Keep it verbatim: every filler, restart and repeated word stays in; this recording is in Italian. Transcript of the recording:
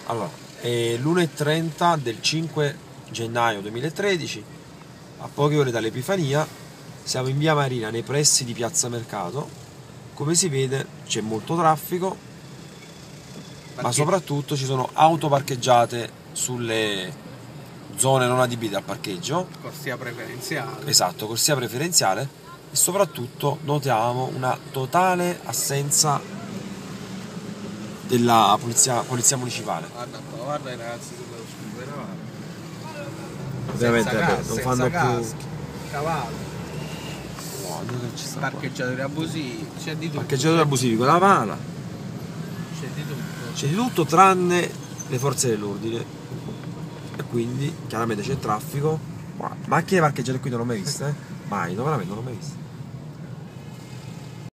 Allora, è l'una e trenta del cinque gennaio duemilatredici, a poche ore dall'Epifania, siamo in via Marina, nei pressi di Piazza Mercato. Come si vede c'è molto traffico, ma soprattutto ci sono auto parcheggiate sulle zone non adibite al parcheggio. Corsia preferenziale. Esatto, corsia preferenziale, e soprattutto notiamo una totale assenza della polizia, polizia municipale. Guarda qua, guarda i ragazzi sulla scuola. Ovviamente Senza vabbè, gas, non senza fanno caschi, più cavallo, no, che ci sta qua. parcheggiatori abusivi, c'è di tutto. Parcheggiatori abusivi con la pala, C'è di tutto. c'è di tutto tranne le forze dell'ordine, e quindi chiaramente c'è traffico. Macchine parcheggiate qui non l'ho mai viste, eh? Mai, no, veramente non l'ho mai viste.